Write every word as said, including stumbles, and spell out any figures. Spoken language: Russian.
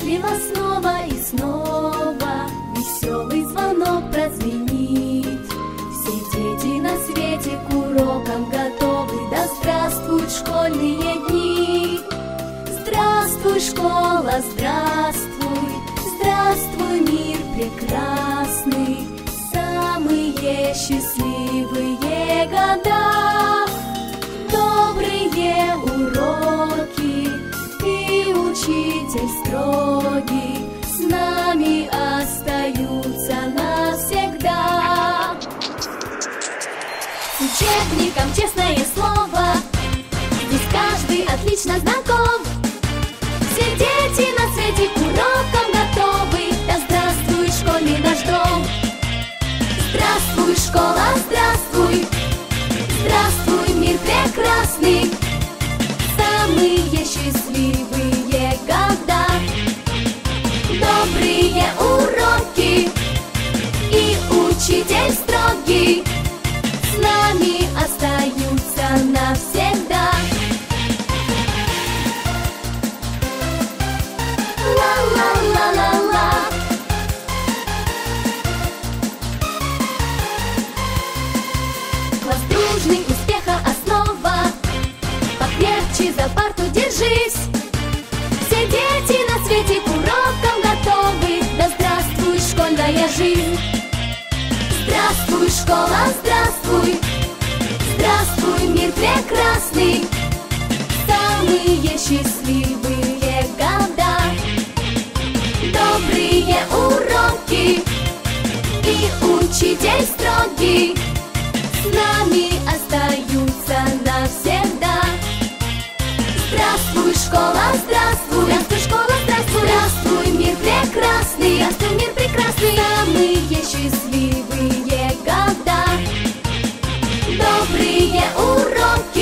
счастливо снова и снова веселый звонок прозвенит. Все дети на свете к урокам готовы. Да здравствуют школьные дни! Здравствуй, школа, здравствуй, здравствуй, мир прекрасный, самые счастливые года, добрые уроки и учитель строгий с нами остаются навсегда. С учебником честное слово, здесь каждый отлично знаком. Все дети на свете к урокам готовы. Да здравствует школьный наш дом! Здравствуй, школа, здравствуй, здравствуй, мир прекрасный, самые счастливые года, добрые уроки и учитель строгий с нами остаются навсегда. Ла-ла-ла-ла-ла. Класс дружный, успеха основа, покрепче за парту держись. Все дети на свете к урокам готовы. Да здравствуй, школьная жизнь! Здравствуй, школа, здравствуй, здравствуй, мир прекрасный, самые счастливые года, добрые уроки и учитель строгий с нами остаются навсегда. Здравствуй, школа, здравствуй, здравствуй, школа, здравствуй, здравствуй, мир прекрасный, здравствуй, мир прекрасный, самые счастливые года, добрые уроки